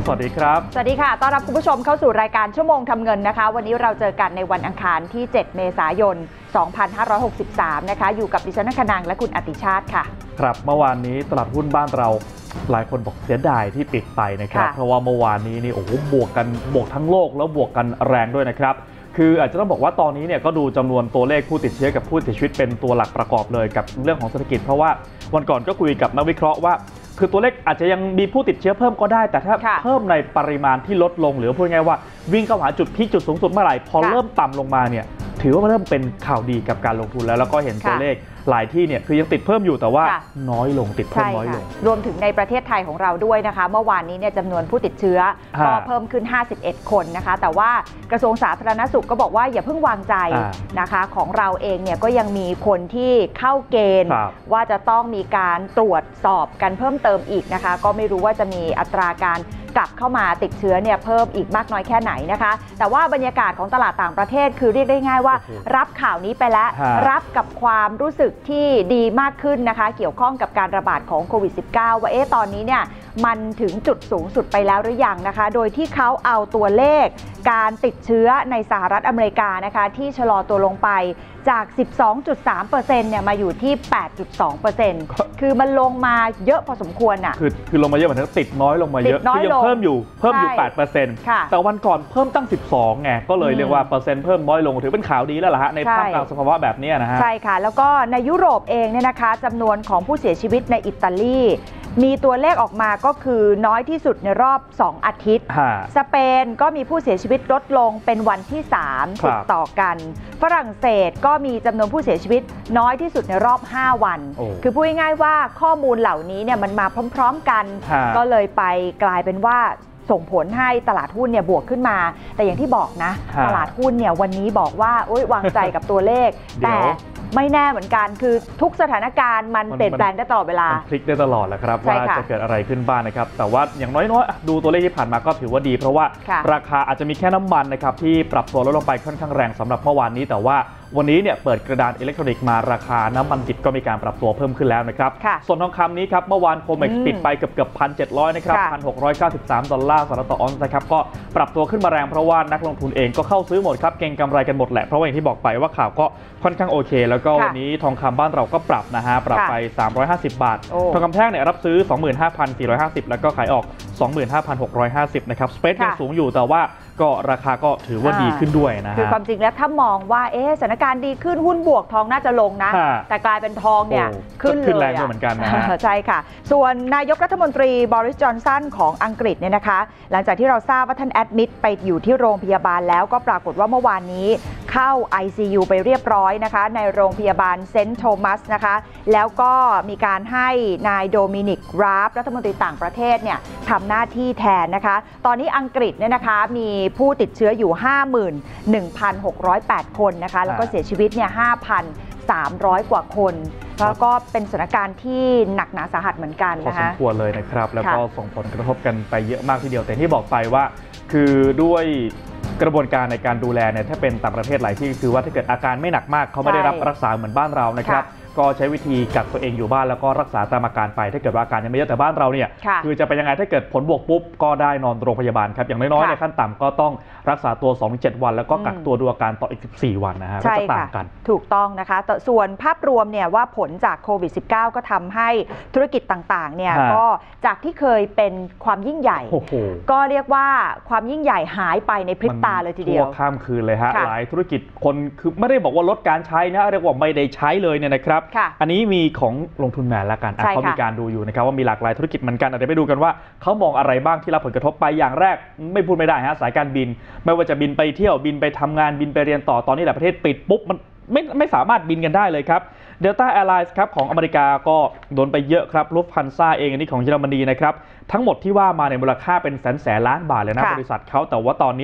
วัสดีครับสวัสดีค่ะต้อนรับคุณผู้ชมเข้าสู่รายการชั่วโมงทำเงินนะคะวันนี้เราเจอกันในวันอังคารที่7เมษายน2563นะคะอยู่กับดิฉันนางและคุณอติชาติค่ะครับเมื่อวานนี้ตลาดหุ้นบ้านเราหลายคนบอกเสียดายที่ปิดไปนะครับเพราะว่าเมื่อวานนี้นี่โอ้โหบวกทั้งโลกแล้วบวกกันแรงด้วยนะครับคืออาจจะต้องบอกว่าตอนนี้เนี่ยก็ดูจำนวนตัวเลขผู้ติดเชื้อกับผู้เสียชีวิตเป็นตัวหลักประกอบเลยกับเรื่องของเศรษฐกิจเพราะว่าวันก่อนก็คุยกับนักวิเคราะห์ว่าคือตัวเลขอาจจะยังมีผู้ติดเชื้อเพิ่มก็ได้แต่ถ้าเพิ่มในปริมาณที่ลดลงหรือพูดง่ายว่าวิ่งเข้าหาจุดพีคจุดสูงสุดเมื่อไหร่พอเริ่มต่ำลงมาเนี่ยถือว่าเริ่มเป็นข่าวดีกับการลงทุนแล้วก็เห็นตัวเลขหลายที่เนี่ยคือยังติดเพิ่มอยู่แต่ว่าน้อยลงติดเพิ่มน้อยลงรวมถึงในประเทศไทยของเราด้วยนะคะเมื่อวานนี้เนี่ยจำนวนผู้ติดเชื้อก็เพิ่มขึ้น51คนนะคะแต่ว่ากระทรวงสาธารณสุขก็บอกว่าอย่าเพิ่งวางใจนะคะของเราเองเนี่ยก็ยังมีคนที่เข้าเกณฑ์ว่าจะต้องมีการตรวจสอบกันเพิ่มเติมอีกนะคะก็ไม่รู้ว่าจะมีอัตราการกลับเข้ามาติดเชื้อเนี่ยเพิ่มอีกมากน้อยแค่ไหนนะคะแต่ว่าบรรยากาศของตลาดต่างประเทศคือเรียกได้ง่ายว่ารับข่าวนี้ไปแล้วรับกับความรู้สึกที่ดีมากขึ้นนะคะเกี่ยวข้องกับการระบาดของโควิด -19 ว่าตอนนี้เนี่ยมันถึงจุดสูงสุดไปแล้วหรือยังนะคะโดยที่เขาเอาตัวเลขการติดเชื้อในสหรัฐอเมริกานะคะที่ชะลอตัวลงไปจาก 12.3% เนี่ยมาอยู่ที่ 8.2% คือมันลงมาเยอะพอสมควรอ่ะคือลงมาเยอะเหมือนกันติดน้อยลงมาเยอะคือยังเพิ่มอยู่ 8% แต่วันก่อนเพิ่มตั้ง 12ไงก็เลยเรียกว่าเปอร์เซ็นต์เพิ่มน้อยลงถือเป็นข่าวดีแล้วล่ะฮะในท่ามกลางสภาวะแบบนี้นะฮะใช่ค่ะแล้วก็ในยุโรปเองเนี่ยนะคะจำนวนของผู้เสียชีวิตในอิตาลีมีตัวเลขออกมาก็คือน้อยที่สุดในรอบ2อาทิตย์สเปนก็มีผู้เสียชีวิตลดลงเป็นวันที่3ติดต่อกันฝรั่งเศสก็มีจำนวนผู้เสียชีวิตน้อยที่สุดในรอบ5วันคือพูดง่ายๆว่าข้อมูลเหล่านี้เนี่ยมันมาพร้อมๆกันก็เลยไปกลายเป็นว่าส่งผลให้ตลาดหุ้นเนี่ยบวกขึ้นมาแต่อย่างที่บอกนะตลาดหุ้นเนี่ยวันนี้บอกว่าวางใจกับตัวเลขแต่ไม่แน่เหมือนกันคือทุกสถานการณ์มันเปลี่ยนแปลงได้ตลอดเวลาพลิกได้ตลอดแหละครับว่าจะเกิดอะไรขึ้นบ้างนะครับแต่ว่าอย่างน้อยๆดูตัวเลขที่ผ่านมาก็ถือว่าดีเพราะว่าราคาอาจจะมีแค่น้ำมันนะครับที่ปรับตัวลดลงไปค่อนข้างแรงสำหรับเมื่อวานนี้แต่ว่าวันนี้เนี่ยเปิดกระดานอิเล็กทรอนิกส์มาราคาน้ำมันดิบก็มีการปรับตัวเพิ่มขึ้นแล้วนะครับส่วนทองคำนี้ครับเมื่อวานโคเม็กซ์ปิดไปเกือบ 1,700 นะครับ $1,693 ต่อออนซ์นะครับก็ปรับตัวขึ้นมาแรงเพราะว่านักลงทุนเองก็เข้าซื้อหมดครับเก็งกำไรกันหมดแหละเพราะว่าอย่างที่บอกไปว่าข่าวก็ค่อนข้างโอเคแล้วก็วันนี้ทองคำบ้านเราก็ปรับนะฮะปรับไป350 บาททองคำแท่งเนี่ยรับซื้อ 25,450 แล้วก็ขายออก 25,650 นะครับสเปซยังสูงอยู่แต่ว่าก็ราคาก็ถือว่าดีขึ้นด้วยนะฮะคือความจริงแล้วถ้ามองว่าสถานการณ์ดีขึ้นหุ้นบวกทองน่าจะลงนะแต่กลายเป็นทองเนี่ยขึ้นแรงเหมือนกันนะใช่ค่ะส่วนนายกรัฐมนตรีบริส จอนสันของอังกฤษเนี่ยนะคะหลังจากที่เราทราบว่าท่านแอดมิดไปอยู่ที่โรงพยาบาลแล้วก็ปรากฏว่าเมื่อวานนี้เข้า ICU ไปเรียบร้อยนะคะในโรงพยาบาลเซนต์โทมัสนะคะแล้วก็มีการให้นายโดมินิก ราฟรัฐมนตรีต่างประเทศเนี่ยทำหน้าที่แทนนะคะตอนนี้อังกฤษเนี่ยนะคะมีผู้ติดเชื้ออยู่ 51,608 คนนะคะแล้วก็เสียชีวิตเนี่ย 5,300 กว่าคนแล้วก็เป็นสถานการณ์ที่หนักหนาสาหัสเหมือนกันนะคะพอสมควรเลยนะครับแล้วก็ส่งผลกระทบกันไปเยอะมากทีเดียวแต่ที่บอกไปว่าคือด้วยกระบวนการในการดูแลเนี่ยถ้าเป็นต่างประเทศหลายที่คือว่าถ้าเกิดอาการไม่หนักมากเขาไม่ได้รับรักษาเหมือนบ้านเรานะครับก็ใช้วิธีกักตัวเองอยู่บ้านแล้วก็รักษาตามอาการไปถ้าเกิดว่าอาการยังไม่เยอะแต่บ้านเราเนี่ยคือจะเป็นยังไงถ้าเกิดผลบวกปุ๊บก็ได้นอนโรงพยาบาลครับอย่างน้อยๆในขั้นต่ำก็ต้องรักษาตัว 2-7 วันแล้วก็กักตัวดูอาการต่ออีก14 วันนะฮะก็จะต่างกันถูกต้องนะคะส่วนภาพรวมเนี่ยว่าผลจากโควิด -19 ก็ทำให้ธุรกิจต่างๆเนี่ยก็จากที่เคยเป็นความยิ่งใหญ่ก็เรียกว่าความยิ่งใหญ่หายไปในพริบตาเลยทีเดียวข้ามคืนเลยฮะหลายธุรกิจคนคือไม่ได้บอกว่าลดการใช้นะเรียกว่าไม่ได้ใช้เลยเนี่ยนะครับอันนี้มีของลงทุนแมนละกันเขามีการดูอยู่นะครับว่ามีหลากหลายธุรกิจเหมือนกันเดี๋ยวไปดูกันว่าเขามองอะไรบ้างที่รับผลกระทบไปอย่างแรกไม่พูดไม่ได้ฮะสายการบินไม่ว่าจะบินไปเที่ยวบินไปทำงานบินไปเรียนต่อตอนนี้หลายประเทศปิดปุ๊บมันไม่สามารถบินกันได้เลยครับ Delta Airlines ครับของอเมริกาก็โดนไปเยอะครับลุฟฮันซ่าเองอันนี้ของเยอรมนีนะครับทั้งหมดที่ว่ามาในมูลค่าเป็นแสนล้านบาทเลยนะบริษัทเขาแต่ว่าตอนนี้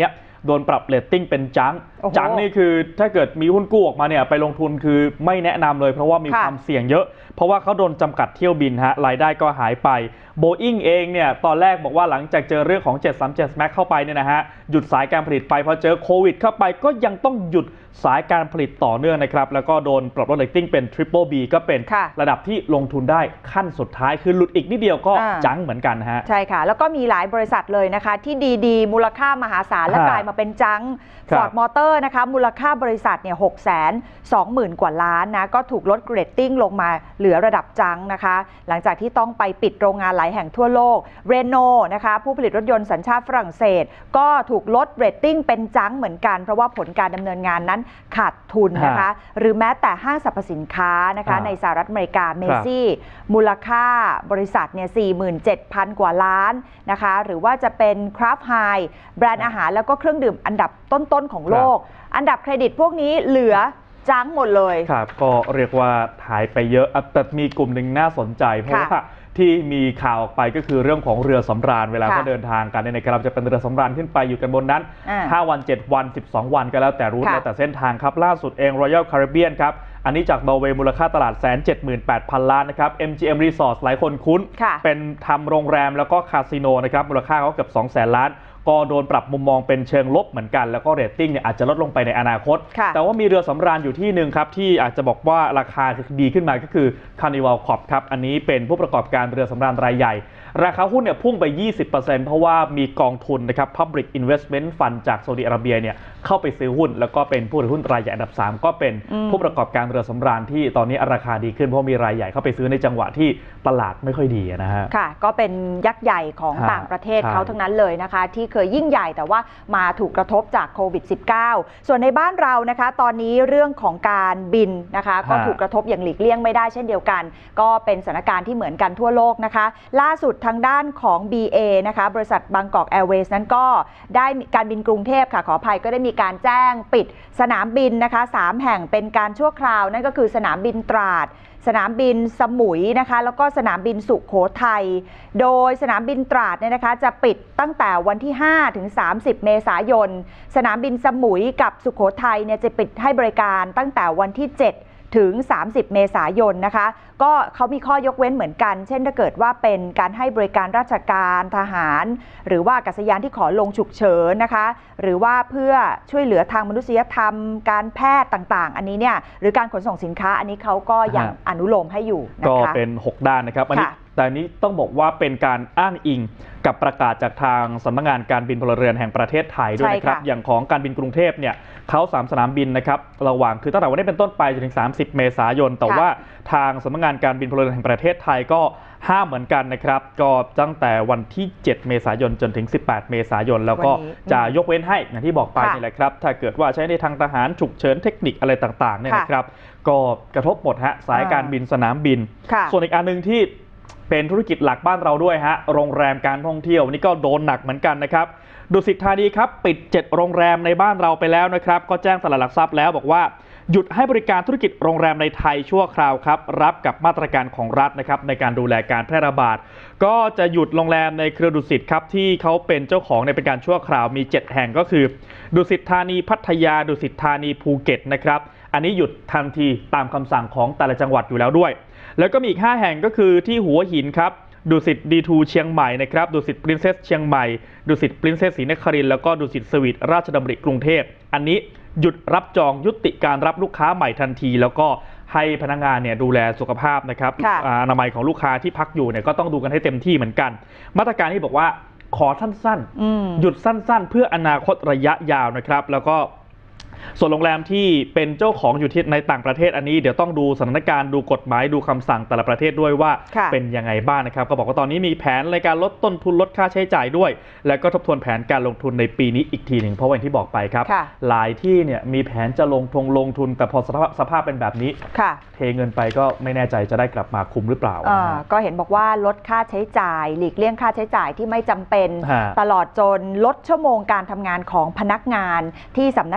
โดนปรับเรตติ้งเป็นจังนี่คือถ้าเกิดมีหุ้นกู้ออกมาเนี่ยไปลงทุนคือไม่แนะนำเลยเพราะว่ามีความเสี่ยงเยอะเพราะว่าเขาโดนจำกัดเที่ยวบินฮะรายได้ก็หายไปBoeing เองเนี่ยตอนแรกบอกว่าหลังจากเจอเรื่องของ737 MAX เข้าไปเนี่ยนะฮะหยุดสายการผลิตไปพอเจอโควิดเข้าไปก็ยังต้องหยุดสายการผลิตต่อเนื่องนะครับแล้วก็โดนปรับลดเรตติ้งเป็น Triple B ก็เป็นระดับที่ลงทุนได้ขั้นสุดท้ายคือหลุดอีกนิดเดียวก็จังเหมือนกันฮะใช่ค่ะแล้วก็มีหลายบริษัทเลยนะคะที่ดีมูลค่ามหาศาลและกลายมาเป็นจังFord Motor นะคะมูลค่าบริษัทเนี่ย620,000 กว่าล้านนะก็ถูกลดเรตติ้งลงมาเหลือระดับจังนะคะหลังจากที่ต้องไปปิดโรงงานหลายแห่งทั่วโลกเรโนนะคะผู้ผลิตรถยนต์สัญชาติฝรั่งเศสก็ถูกลดเรตติ้งเป็นจังเหมือนกันเพราะว่าผลการดำเนินงานนั้นขาดทุนนะคะหรือแม้แต่ห้างสรรพสินค้านะคะในสหรัฐอเมริกาเมซี่มูลค่าบริษัทเนี่ย 47,000 กว่าล้านนะคะหรือว่าจะเป็นคราฟไฮแบรนด์อาหารแล้วก็เครื่องดื่มอันดับต้นๆของโลกอันดับเครดิตพวกนี้เหลือจังหมดเลยครับก็เรียกว่าหายไปเยอะแต่มีกลุ่มหนึ่งน่าสนใจเพราะว่าที่มีข่าวออกไปก็คือเรื่องของเรือสำราญเวลาเขาเดินทางกันในครับจะเป็นเรือสำราญขึ้นไปอยู่กันบนนั้น5 วัน 7 วัน 12 วันก็แล้วแต่รูทแล้วแต่เส้นทางครับล่าสุดเอง Royal Caribbean ครับอันนี้จากนอร์เวย์มูลค่าตลาด178,000 ล้านนะครับ MGM Resorts หลายคนคุ้นเป็นทำโรงแรมแล้วก็คาสิโนนะครับมูลค่าเขาเกือบ 200,000 ล้านก็โดนปรับมุมมองเป็นเชิงลบเหมือนกันแล้วก็เรตติ้งเนี่ยอาจจะลดลงไปในอนาคตแต่ว่ามีเรือสำราญอยู่ที่หนึ่งครับที่อาจจะบอกว่าราคาดีขึ้นมาก็คือ Carnival Corp ครับอันนี้เป็นผู้ประกอบการเรือสำราญรายใหญ่ราคาหุ้นเนี่ยพุ่งไป 20% เพราะว่ามีกองทุนนะครับ Public Investment Fund จากซาอุดิอาระเบียเนี่ยเข้าไปซื้อหุ้นแล้วก็เป็นผู้ถือหุ้นรายใหญ่อันดับ 3 ก็เป็นผู้ประกอบการเรือสำราญที่ตอนนี้ราคาดีขึ้นเพราะมีรายใหญ่เข้าไปซื้อในจังหวะที่ตลาดไม่ค่อยดีนะฮะค่ะก็เป็นยักษ์ใหญ่ของต่างประเทศเขาทั้งนั้นเลยนะคะที่เคยยิ่งใหญ่แต่ว่ามาถูกกระทบจากโควิด -19 ส่วนในบ้านเรานะคะตอนนี้เรื่องของการบินนะคะก็ถูกกระทบอย่างหลีกเลี่ยงไม่ได้เช่นเดียวกันก็เป็นสถานการณ์ที่เหมือนกันทั่วโลกนะคะล่าสุดทางด้านของ BA นะคะบริษัทบางกอกแอร์เวย์นั้นก็ได้การบินกรุงเทพค่ะขออภัยก็ได้มีการแจ้งปิดสนามบินนะคะ3แห่งเป็นการชั่วคราวนั่นก็คือสนามบินตราดสนามบินสมุยนะคะแล้วก็สนามบินสุโขทัยโดยสนามบินตราดเนี่ยนะคะจะปิดตั้งแต่วันที่5ถึง30เมษายนสนามบินสมุยกับสุโขทัยเนี่ยจะปิดให้บริการตั้งแต่วันที่7ถึง30เมษายนนะคะก็เขามีข้อยกเว้นเหมือนกันเช่นถ้าเกิดว่าเป็นการให้บริการราชการทหารหรือว่าอากาศยานที่ขอลงฉุกเฉินนะคะหรือว่าเพื่อช่วยเหลือทางมนุษยธรรมการแพทย์ต่างๆอันนี้เนี่ยหรือการขนส่งสินค้าอันนี้เขาก็ยังอนุโลมให้อยู่นะคะก็เป็น6ด้านนะครับอันนี้แต่นี้ต้องบอกว่าเป็นการอ้างอิงกับประกาศจากทางสำนักงานการบินพลเรือนแห่งประเทศไทยด้วยนะครับอย่างของการบินกรุงเทพเนี่ยเขา3สนามบินนะครับระหว่างคือตั้งแต่วันนี้เป็นต้นไปจนถึง30เมษายนแต่ว่าทางสำนักงานการบินพลเรือนแห่งประเทศไทยก็ห้ามเหมือนกันนะครับก็ตั้งแต่วันที่7เมษายนจนถึง18เมษายนแล้วก็จะยกเว้นให้อย่างที่บอกไปนี่แหละครับถ้าเกิดว่าใช้ในทางทหารฉุกเฉินเทคนิคอะไรต่างๆเนี่ยนะครับก็กระทบหมดฮะสายการบินสนามบินส่วนอีกอันนึงที่เป็นธุรกิจหลักบ้านเราด้วยฮะโรงแรมการท่องเที่ยวนี่ก็โดนหนักเหมือนกันนะครับดุสิตธานีครับปิด7โรงแรมในบ้านเราไปแล้วนะครับก็แจ้งตลาดหลักทรัพย์แล้วบอกว่าหยุดให้บริการธุรกิจโรงแรมในไทยชั่วคราวครับรับกับมาตรการของรัฐนะครับในการดูแลการแพร่ระบาดก็จะหยุดโรงแรมในเครือดุสิตครับที่เขาเป็นเจ้าของในเป็นการชั่วคราวมี7แห่งก็คือดุสิตธานีพัทยาดุสิตธานีภูเก็ตนะครับอันนี้หยุดทันทีตามคำสั่งของแต่ละจังหวัดอยู่แล้วด้วยแล้วก็มีอีก5แห่งก็คือที่หัวหินครับดุสิตD2เชียงใหม่นะครับดุสิตปรินเซสเชียงใหม่ดุสิตปรินเซสศรีนครินทร์แล้วก็ดุสิตสวีทราชดำริกรุงเทพอันนี้หยุดรับจองยุติการรับลูกค้าใหม่ทันทีแล้วก็ให้พนักงานเนี่ยดูแลสุขภาพนะครับอนามัยของลูกค้าที่พักอยู่เนี่ยก็ต้องดูกันให้เต็มที่เหมือนกันมาตรการที่บอกว่าขอสั้นๆหยุดสั้นๆเพื่ออนาคตระยะยาวนะครับแล้วก็ส่วนโรงแรมที่เป็นเจ้าของอยู่ที่ในต่างประเทศอันนี้เดี๋ยวต้องดูสถานการณ์ดูกฎหมายดูคำสั่งแต่ละประเทศด้วยว่าเป็นยังไงบ้างนะครับก็บอกว่าตอนนี้มีแผนในการลดต้นทุนลดค่าใช้จ่ายด้วยแล้วก็ทบทวนแผนการลงทุนในปีนี้อีกทีหนึ่งเพราะอย่างที่บอกไปครับหลายที่เนี่ยมีแผนจะลงทุนแต่พอสภาพเป็นแบบนี้เทเงินไปก็ไม่แน่ใจจะได้กลับมาคุ้มหรือเปล่าก็เห็นบอกว่าลดค่าใช้จ่ายหลีกเลี่ยงค่าใช้จ่ายที่ไม่จำเป็นตลอดจนลดชั่วโมงการทำงานของพนักงานที่สำนักงานส่วน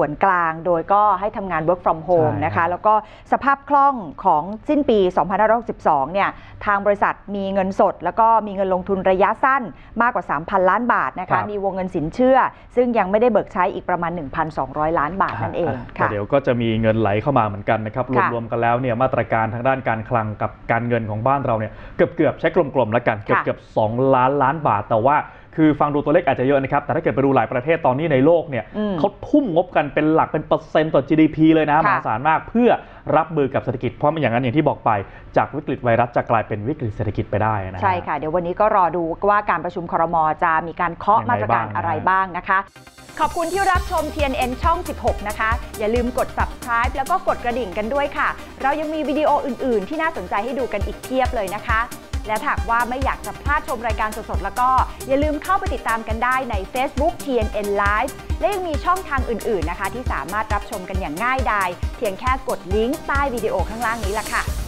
วนกลางโดยก็ให้ทำงาน work from home นะคะแล้วก็สภาพคล่องของสิ้นปี 2562 เนี่ยทางบริษัทมีเงินสดแล้วก็มีเงินลงทุนระยะสั้นมากกว่า 3,000 ล้านบาทนะคะมีวงเงินสินเชื่อซึ่งยังไม่ได้เบิกใช้อีกประมาณ 1,200 ล้านบาทนั่นเองค่ะเดี๋ยวก็จะมีเงินไหลเข้ามาเหมือนกันนะครับรวมๆกันแล้วเนี่ยมาตรการทางด้านการคลังกับการเงินของบ้านเราเนี่ยเกือบใช้กลมๆแล้วกันเกือบ2 ล้านบาทแต่ว่าคือฟังดูตัวเลขอาจจะเยอะนะครับแต่ถ้าเกิดไปดูหลายประเทศตอนนี้ในโลกเนี่ยเขาทุ่มงบกันเป็นหลักเป็นเปอร์เซ็นต์ต่อ GDP เลยนะมหาศาลมากเพื่อรับมือกับเศรษฐกิจเพราะไม่อย่างนั้นอย่างที่บอกไปจากวิกฤตไวรัสจะกลายเป็นวิกฤตเศรษฐกิจไปได้นะใช่ค่ะเดี๋ยววันนี้ก็รอดูว่าการประชุมครม.จะมีการเคาะมาตรการอะไรบ้างนะคะขอบคุณที่รับชม TNN ช่อง 16 นะคะอย่าลืมกด subscribe แล้วก็กดกระดิ่งกันด้วยค่ะเรายังมีวิดีโออื่นๆที่น่าสนใจให้ดูกันอีกเพียบเลยนะคะและหากว่าไม่อยากจะพลาดชมรายการสดๆแล้วก็อย่าลืมเข้าไปติดตามกันได้ใน Facebook TNN Live และยังมีช่องทางอื่นๆนะคะที่สามารถรับชมกันอย่างง่ายดายเพียงแค่กดลิงก์ใต้วิดีโอข้างล่างนี้ล่ะค่ะ